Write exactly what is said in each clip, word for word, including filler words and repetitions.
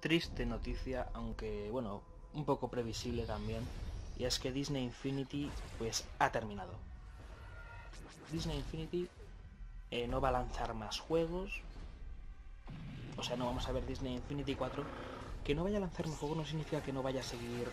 triste noticia, aunque bueno, un poco previsible también, y es que Disney Infinity pues ha terminado. Disney Infinity eh, no va a lanzar más juegos, o sea, no vamos a ver Disney Infinity cuatro. Que no vaya a lanzar más juegos no significa que no vaya a seguir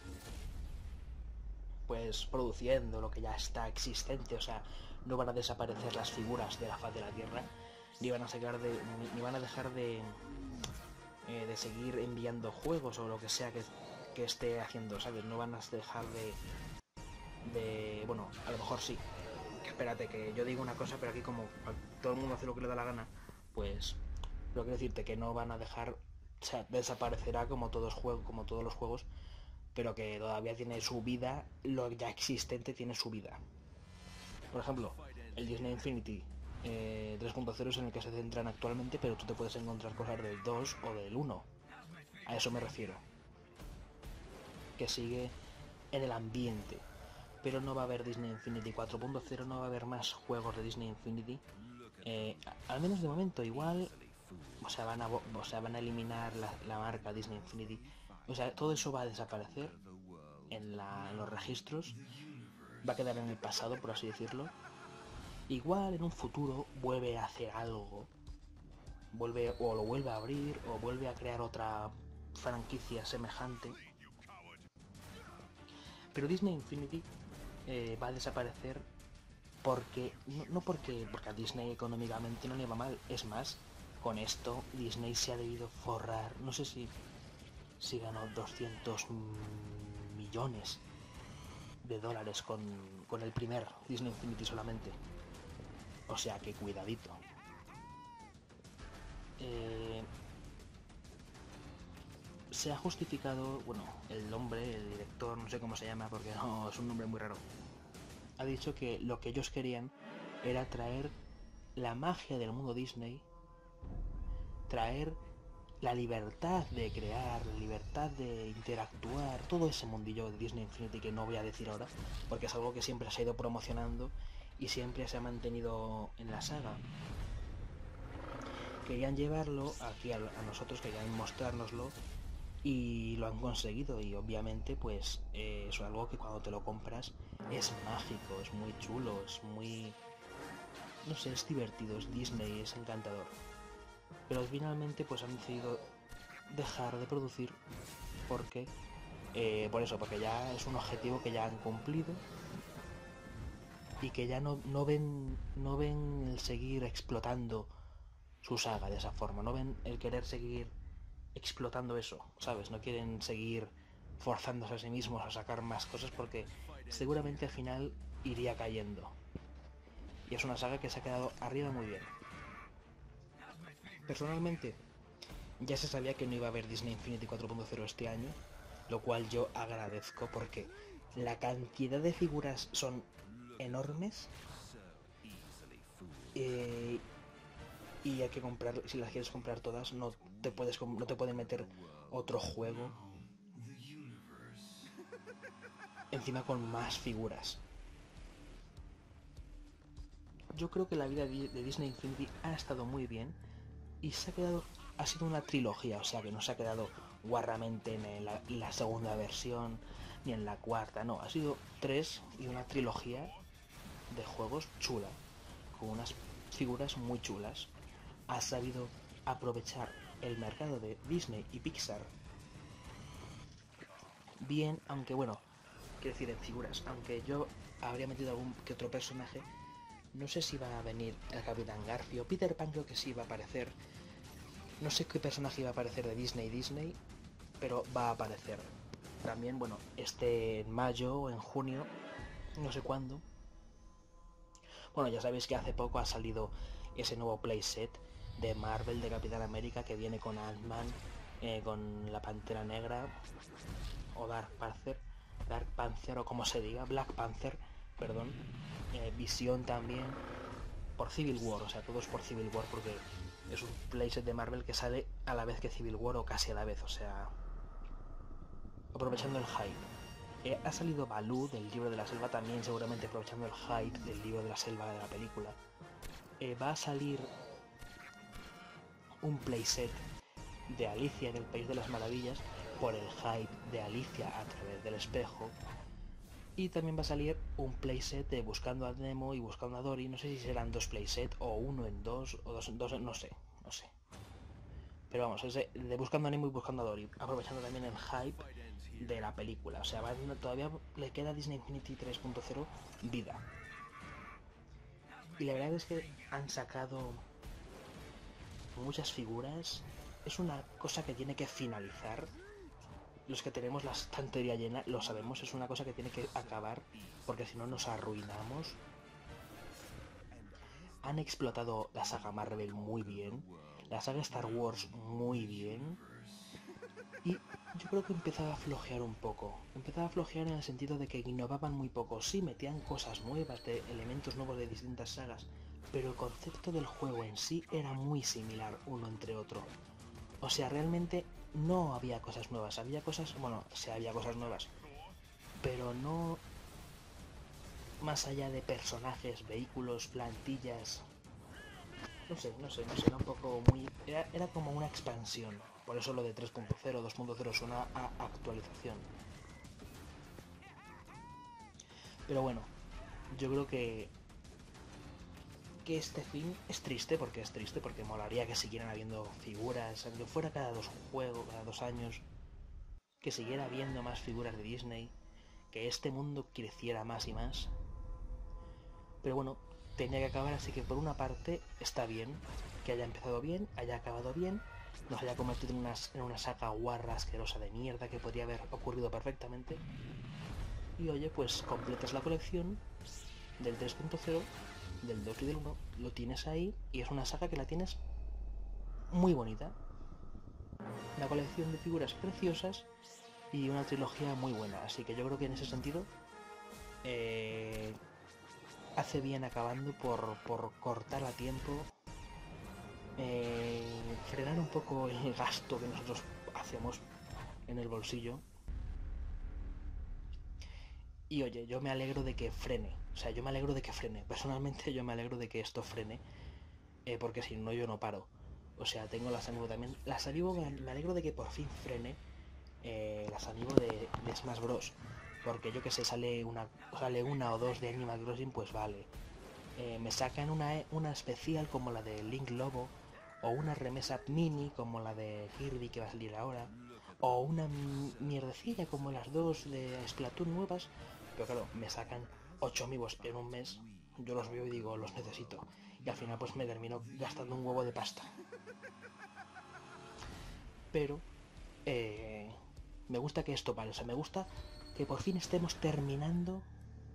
pues produciendo lo que ya está existente, o sea, no van a desaparecer las figuras de la faz de la Tierra, ni van a sacar de, ni, ni van a dejar de eh, de seguir enviando juegos o lo que sea que, que esté haciendo, ¿sabes? No van a dejar de de bueno, a lo mejor sí. Que espérate, que yo digo una cosa, pero aquí como todo el mundo hace lo que le da la gana, pues pero quiero decirte que no van a dejar, o sea, desaparecerá como todos juegos, como todos los juegos, pero que todavía tiene su vida, lo ya existente tiene su vida. Por ejemplo, el Disney Infinity eh, tres punto cero es en el que se centran actualmente, pero tú te puedes encontrar cosas del dos o del uno. A eso me refiero. Que sigue en el ambiente. Pero no va a haber Disney Infinity cuatro punto cero, no va a haber más juegos de Disney Infinity. Eh, al menos de momento, igual. O sea, van a, o sea, van a eliminar la, la marca Disney Infinity. O sea, todo eso va a desaparecer en, la, en los registros. Va a quedar en el pasado, por así decirlo. Igual en un futuro vuelve a hacer algo. Vuelve, o lo vuelve a abrir, o vuelve a crear otra franquicia semejante. Pero Disney Infinity eh, va a desaparecer porque no, no porque, porque a Disney económicamente no le va mal, es más, con esto Disney se ha debido forrar, no sé si, si ganó doscientos millones de dólares con, con el primer Disney Infinity solamente. O sea que cuidadito. Eh, se ha justificado, bueno, el hombre, el director, no sé cómo se llama porque no, es un nombre muy raro, ha dicho que lo que ellos querían era traer la magia del mundo Disney, traer la libertad de crear, la libertad de interactuar, todo ese mundillo de Disney Infinity que no voy a decir ahora, porque es algo que siempre se ha ido promocionando y siempre se ha mantenido en la saga. Querían llevarlo aquí a, a nosotros, querían mostrárnoslo y lo han conseguido, y obviamente pues eh, es algo que cuando te lo compras es mágico, es muy chulo, es muy... no sé, es divertido, es Disney, es encantador. Pero finalmente pues han decidido dejar de producir porque eh, por eso, porque ya es un objetivo que ya han cumplido y que ya no, no ven no ven el seguir explotando su saga de esa forma, no ven el querer seguir explotando eso, ¿sabes? No quieren seguir forzándose a sí mismos a sacar más cosas porque seguramente al final iría cayendo. Y es una saga que se ha quedado arriba muy bien. Personalmente, ya se sabía que no iba a haber Disney Infinity cuatro punto cero este año, lo cual yo agradezco porque la cantidad de figuras son enormes eh, y hay que comprar, si las quieres comprar todas, no te puedes no te pueden meter otro juego encima con más figuras. Yo creo que la vida de Disney Infinity ha estado muy bien y se ha quedado, ha sido una trilogía, o sea que no se ha quedado guarramente en la, la segunda versión ni en la cuarta, no, ha sido tres y una trilogía de juegos chula, con unas figuras muy chulas. Ha sabido aprovechar el mercado de Disney y Pixar bien, aunque bueno, quiero decir en figuras, aunque yo habría metido algún que otro personaje. No sé si va a venir el Capitán Garfio. Peter Pan creo que sí va a aparecer. No sé qué personaje va a aparecer de Disney Disney, pero va a aparecer. También, bueno, este en mayo o en junio, no sé cuándo. Bueno, ya sabéis que hace poco ha salido ese nuevo playset de Marvel de Capitán América que viene con Ant-Man, eh, con la Pantera Negra o Dark Panther, Dark Panther o como se diga, Black Panther, perdón, eh, Visión también, por Civil War, o sea, todo es por Civil War porque es un playset de Marvel que sale a la vez que Civil War o casi a la vez, o sea, aprovechando el hype. Eh, ha salido Baloo del libro de la selva también, seguramente aprovechando el hype del libro de la selva de la película. Eh, va a salir un playset de Alicia en el País de las Maravillas por el hype de Alicia a través del espejo. Y también va a salir un playset de Buscando a Nemo y Buscando a Dory. No sé si serán dos playset o uno en dos o dos en dos, no sé, no sé. Pero vamos, ese de Buscando a Nemo y Buscando a Dory, aprovechando también el hype de la película. O sea, va, todavía le queda a Disney Infinity tres punto cero vida. Y la verdad es que han sacado muchas figuras. Es una cosa que tiene que finalizar. Los que tenemos la estantería llena lo sabemos, es una cosa que tiene que acabar, porque si no nos arruinamos. Han explotado la saga Marvel muy bien, la saga Star Wars muy bien, y yo creo que empezaba a flojear un poco. Empezaba a flojear en el sentido de que innovaban muy poco. Sí, metían cosas nuevas, de elementos nuevos de distintas sagas, pero el concepto del juego en sí era muy similar uno entre otro. O sea, realmente no había cosas nuevas, había cosas, bueno, sí había cosas nuevas, pero no más allá de personajes, vehículos, plantillas. No sé, no sé, no sé, era un poco muy... Era, era como una expansión, por eso lo de tres punto cero, dos punto cero suena a actualización. Pero bueno, yo creo que que este fin es triste, porque es triste, porque molaría que siguieran habiendo figuras, aunque fuera cada dos juegos, cada dos años, que siguiera habiendo más figuras de Disney, que este mundo creciera más y más. Pero bueno, tenía que acabar, así que por una parte está bien, que haya empezado bien, haya acabado bien, nos haya convertido en una, en una saga guarra asquerosa de mierda que podría haber ocurrido perfectamente. Y oye, pues completas la colección del tres punto cero, del dos y del uno, lo tienes ahí y es una saga que la tienes muy bonita. Una colección de figuras preciosas y una trilogía muy buena, así que yo creo que en ese sentido eh, hace bien acabando por, por cortar a tiempo, eh, frenar un poco el gasto que nosotros hacemos en el bolsillo. Y oye, yo me alegro de que frene, o sea, yo me alegro de que frene, personalmente yo me alegro de que esto frene, eh, porque si no yo no paro. O sea, tengo las Amiibo también, las Amiibo me alegro de que por fin frene, eh, las Amiibo de, de Smash Bros. Porque yo que sé, sale una, sale una o dos de Animal Crossing, pues vale. Eh, me sacan una, una especial como la de Link Lobo, o una remesa mini como la de Kirby que va a salir ahora, o una mierdecilla como las dos de Splatoon nuevas, pero claro, me sacan ocho amigos en un mes, yo los veo y digo, los necesito, y al final pues me termino gastando un huevo de pasta. Pero eh, me gusta que esto pare, o sea, me gusta que por fin estemos terminando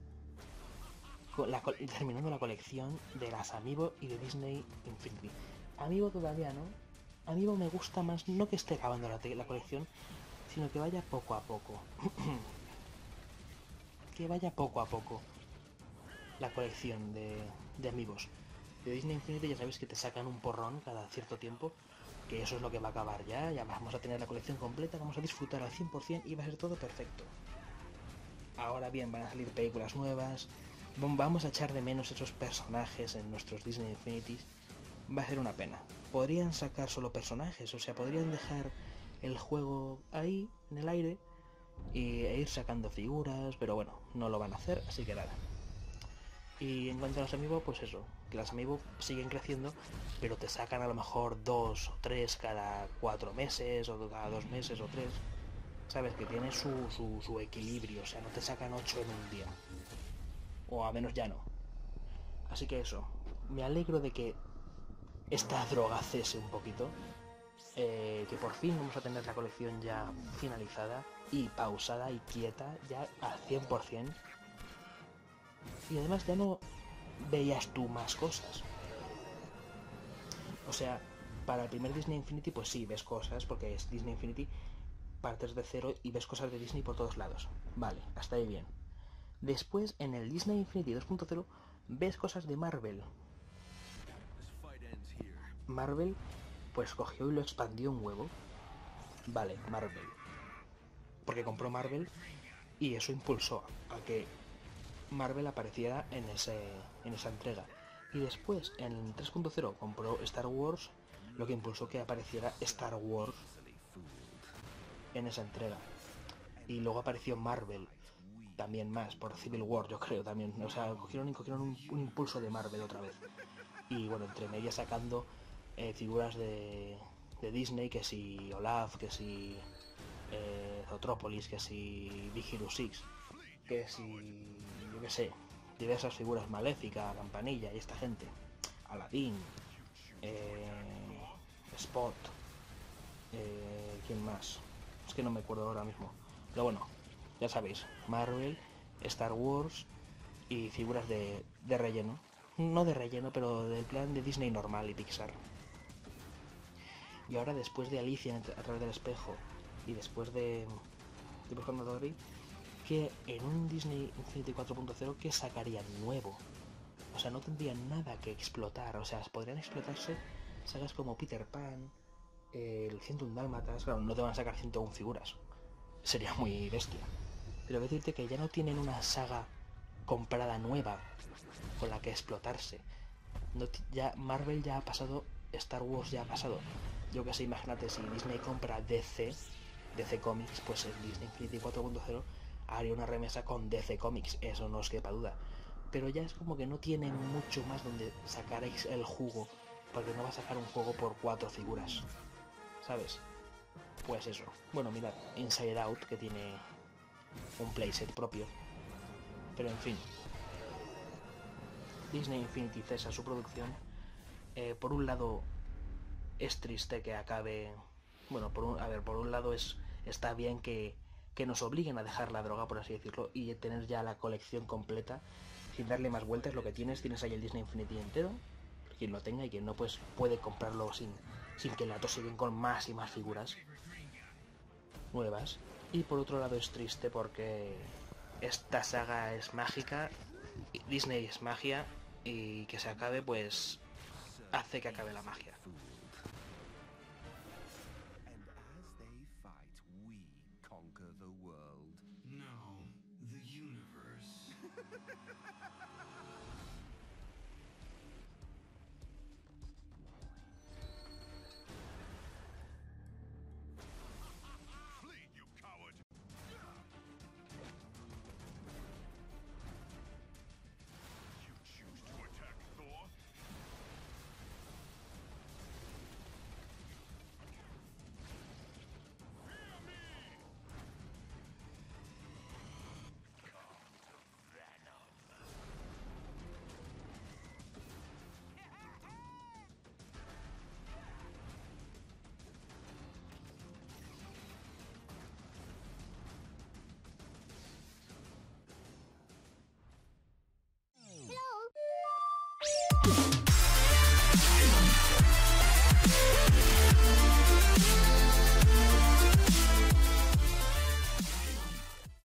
la, terminando la colección de las Amiibo y de Disney Infinity. Amiibo todavía no. Amiibo me gusta más, no que esté acabando la, la colección, sino que vaya poco a poco. Que vaya poco a poco la colección de, de Amiibos. De Disney Infinity ya sabéis que te sacan un porrón cada cierto tiempo, que eso es lo que va a acabar ya, ya vamos a tener la colección completa, vamos a disfrutar al cien por cien y va a ser todo perfecto. Ahora bien, van a salir películas nuevas, vamos a echar de menos esos personajes en nuestros Disney Infinities. Va a ser una pena. Podrían sacar solo personajes, o sea, podrían dejar el juego ahí, en el aire, y, e ir sacando figuras, pero bueno, no lo van a hacer, así que nada. Y en cuanto a las Amiibo, pues eso, que las Amiibo siguen creciendo, pero te sacan a lo mejor dos o tres cada cuatro meses, o cada dos meses o tres. Sabes, que tiene su, su, su equilibrio, o sea, no te sacan ocho en un día. O a menos ya no. Así que eso, me alegro de que esta droga cese un poquito, eh, que por fin vamos a tener la colección ya finalizada y pausada y quieta ya al cien por cien. Y además ya no veías tú más cosas. O sea, para el primer Disney Infinity pues sí, ves cosas, porque es Disney Infinity, partes de cero y ves cosas de Disney por todos lados. Vale, hasta ahí bien. Después, en el Disney Infinity dos punto cero, ves cosas de Marvel. Marvel, pues cogió y lo expandió un huevo. Vale, Marvel. Porque compró Marvel y eso impulsó a que Marvel apareciera en, ese, en esa entrega. Y después, en tres punto cero, compró Star Wars lo que impulsó que apareciera Star Wars en esa entrega. Y luego apareció Marvel, también más, por Civil War, yo creo también. O sea, cogieron, cogieron un, un impulso de Marvel otra vez. Y bueno, entre medias sacando eh, figuras de, de Disney, que si Olaf, que si eh, Zootropolis, que si Big Hero seis, que si, yo qué sé, diversas figuras, Maléfica, Campanilla y esta gente, Aladdin, eh, Spot, eh, ¿quién más? Es que no me acuerdo ahora mismo. Pero bueno, ya sabéis, Marvel, Star Wars y figuras de, de relleno. No de relleno, pero del plan de Disney normal y Pixar. Y ahora, después de Alicia a través del espejo y después de, de Buscando a Dory, que en un Disney Infinity cuatro punto cero, ¿qué sacarían nuevo? O sea, no tendrían nada que explotar. O sea, podrían explotarse sagas como Peter Pan, eh, el ciento uno Dálmatas. Claro, no te van a sacar ciento uno figuras. Sería muy bestia. Pero decirte que ya no tienen una saga comprada nueva con la que explotarse. No, ya Marvel ya ha pasado, Star Wars ya ha pasado. Yo que sé, imagínate, si Disney compra D C, D C Comics, pues el Disney Infinity cuatro punto cero haría una remesa con D C Comics, eso no os quepa duda. Pero ya es como que no tienen mucho más donde sacaréis el jugo, porque no va a sacar un juego por cuatro figuras, ¿sabes? Pues eso. Bueno, mirad, Inside Out, que tiene un playset propio. Pero en fin, Disney Infinity cesa su producción. Eh, por un lado, es triste que acabe... Bueno, por un, a ver, por un lado es está bien que, que nos obliguen a dejar la droga, por así decirlo, y tener ya la colección completa, sin darle más vueltas. Lo que tienes, tienes ahí el Disney Infinity entero. Quien lo tenga y quien no, pues puede comprarlo sin, sin que le atosiguen con más y más figuras nuevas. Y por otro lado es triste porque esta saga es mágica, Disney es magia, y que se acabe pues hace que acabe la magia. No, the universe.